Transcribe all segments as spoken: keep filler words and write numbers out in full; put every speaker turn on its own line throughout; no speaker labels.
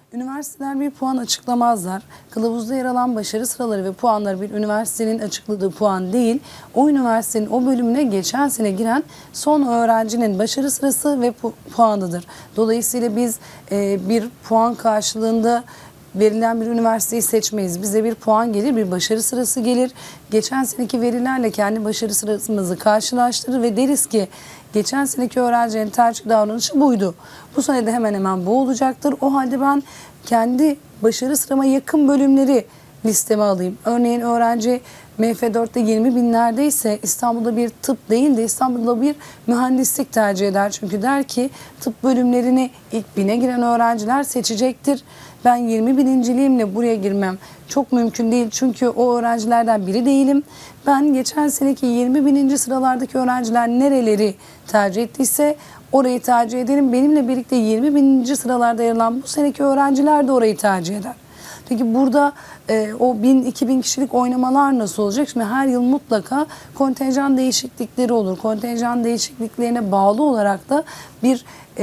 Üniversiteler bir puan açıklamazlar. Kılavuzda yer alan başarı sıraları ve puanları bir üniversitenin açıkladığı puan değil, o üniversitenin o bölümüne geçen sene giren son öğrencinin başarı sırası ve pu puanıdır. Dolayısıyla biz e, bir puan karşılığında verilen bir üniversiteyi seçmeyiz. Bize bir puan gelir, bir başarı sırası gelir. Geçen seneki verilerle kendi başarı sırasımızı karşılaştırır ve deriz ki geçen seneki öğrencilerin tercih davranışı buydu. Bu sene de hemen hemen bu olacaktır. O halde ben kendi başarı sırama yakın bölümleri listeme alayım. Örneğin öğrenci M F dörtte yirmi binlerdeyse İstanbul'da bir tıp değil de İstanbul'da bir mühendislik tercih eder. Çünkü der ki tıp bölümlerini ilk bine giren öğrenciler seçecektir. Ben yirmi birinciliğimle buraya girmem çok mümkün değil. Çünkü o öğrencilerden biri değilim. Ben geçen seneki yirmi bininci sıralardaki öğrenciler nereleri tercih ettiyse orayı tercih ederim. Benimle birlikte yirmi bininci sıralarda yer alan bu seneki öğrenciler de orayı tercih eder. Peki burada e, o bin iki bin kişilik oynamalar nasıl olacak? Şimdi her yıl mutlaka kontenjan değişiklikleri olur. Kontenjan değişikliklerine bağlı olarak da bir e,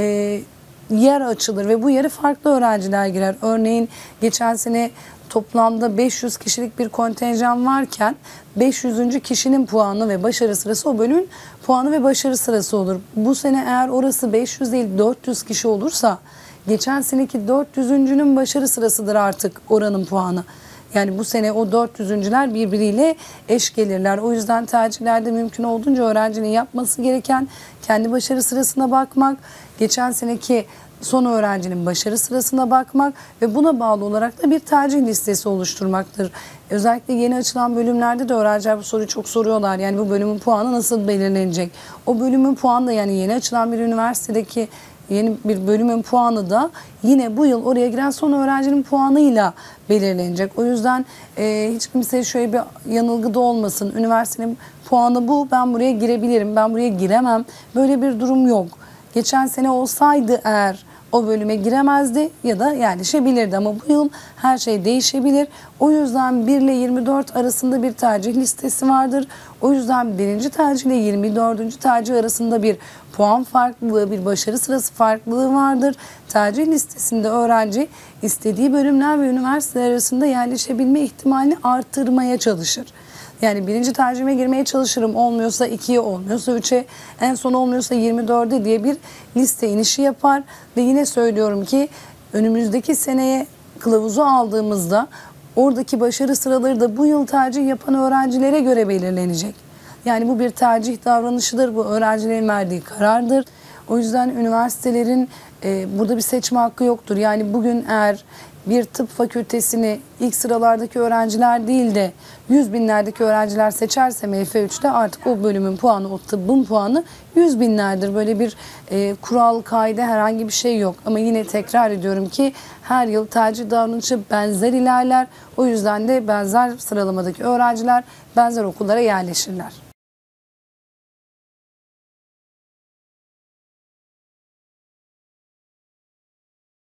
yer açılır ve bu yere farklı öğrenciler girer. Örneğin geçen sene toplamda beş yüz kişilik bir kontenjan varken beş yüzüncü kişinin puanı ve başarı sırası o bölümün puanı ve başarı sırası olur. Bu sene eğer orası beş yüz değil dört yüz kişi olursa geçen seneki dört yüzüncünün başarı sırasıdır artık oranın puanı. Yani bu sene o dört yüzüncüler birbiriyle eş gelirler. O yüzden tercihlerde mümkün olduğunca öğrencinin yapması gereken kendi başarı sırasına bakmak, geçen seneki son öğrencinin başarı sırasına bakmak ve buna bağlı olarak da bir tercih listesi oluşturmaktır. Özellikle yeni açılan bölümlerde de öğrenciler bu soruyu çok soruyorlar. Yani bu bölümün puanı nasıl belirlenecek? O bölümün puanı da yani yeni açılan bir üniversitedeki yeni bir bölümün puanı da yine bu yıl oraya giren son öğrencinin puanıyla belirlenecek. O yüzden e, hiç kimse şöyle bir yanılgıda olmasın. Üniversitenin puanı bu, ben buraya girebilirim, ben buraya giremem. Böyle bir durum yok. Geçen sene olsaydı eğer o bölüme giremezdi ya da yerleşebilirdi ama bu yıl her şey değişebilir. O yüzden bir ile yirmi dört arasında bir tercih listesi vardır. O yüzden birinci tercih ile yirmi dördüncü tercih arasında bir puan farklılığı, bir başarı sırası farklılığı vardır. Tercih listesinde öğrenci istediği bölümler ve üniversiteler arasında yerleşebilme ihtimalini artırmaya çalışır. Yani birinci tercihime girmeye çalışırım. Olmuyorsa ikiye, olmuyorsa üçe, en son olmuyorsa yirmi dörde diye bir liste inişi yapar. Ve yine söylüyorum ki önümüzdeki seneye kılavuzu aldığımızda oradaki başarı sıraları da bu yıl tercih yapan öğrencilere göre belirlenecek. Yani bu bir tercih davranışıdır. Bu öğrencilerin verdiği karardır. O yüzden üniversitelerin e, burada bir seçme hakkı yoktur. Yani bugün eğer bir tıp fakültesini ilk sıralardaki öğrenciler değil de yüz binlerdeki öğrenciler seçerse M F üçte artık o bölümün puanı, o tıbbın puanı yüz binlerdir. Böyle bir e, kural, kaide herhangi bir şey yok. Ama yine tekrar ediyorum ki her yıl tercih davranışı benzer ilerler. O yüzden de benzer sıralamadaki öğrenciler benzer okullara yerleşirler.